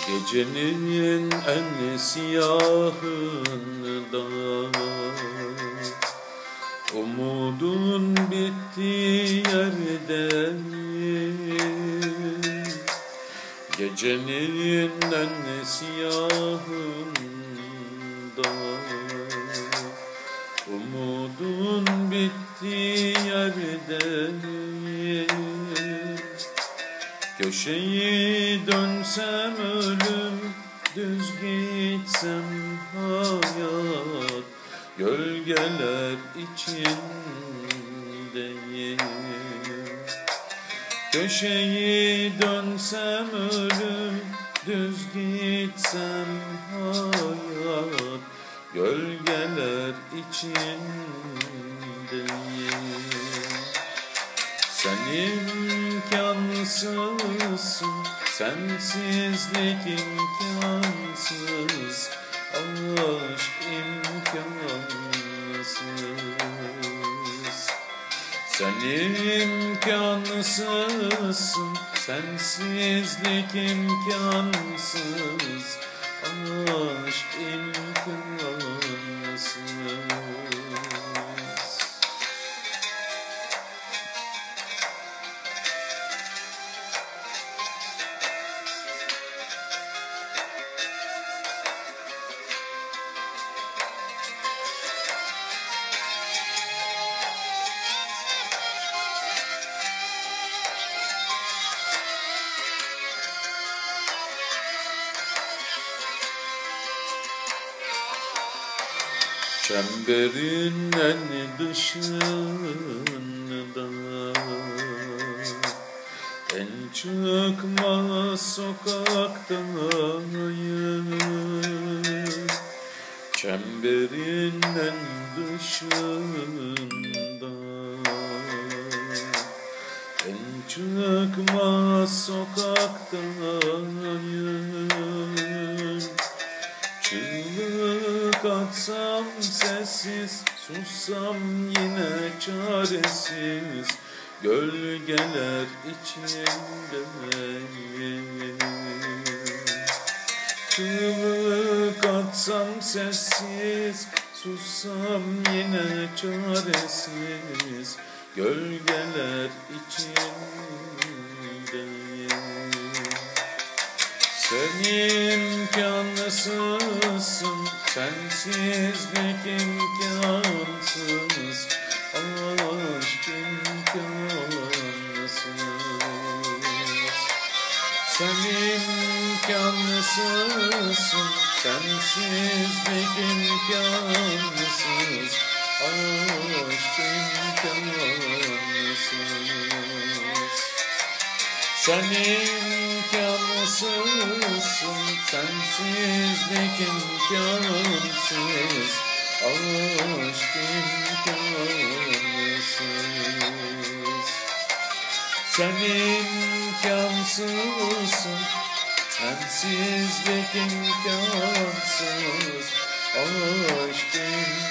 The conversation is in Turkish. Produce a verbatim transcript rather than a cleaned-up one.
Gecenin en siyahında umudun bittiği yerde, gecenin en siyahında umudun bittiği yerde, köşeyi dönsem ölüm, düz gitsem hayat, gölgeler içindeyim. Köşeyi dönsem ölüm, düz gitsem hayat, gölgeler içindeyim. Sen imkansızsın, sensizlik imkansız, aşk imkansız. Sen imkansızsın, sensizlik imkansız, aşk imkansız. Çemberin en dışında, en çıkmaz sokaktayım. Çemberin en dışında, en çıkmaz sokaktayım. Çığlık atsam sessiz, sussam yine çaresiz, gölgeler içindeyim. Çığlık atsam sessiz, sussam yine çaresiz, gölgeler içindeyim. Sen imkansızsın, sensizlik imkansız, aşk imkansız. Sen imkansızsın, sensizlik imkansız, aşk imkansız. Sen imkansızsın, sensizlik imkansız, aşk imkansız. Sen imkansızsın, sensizlik imkansız, aşk imkansız.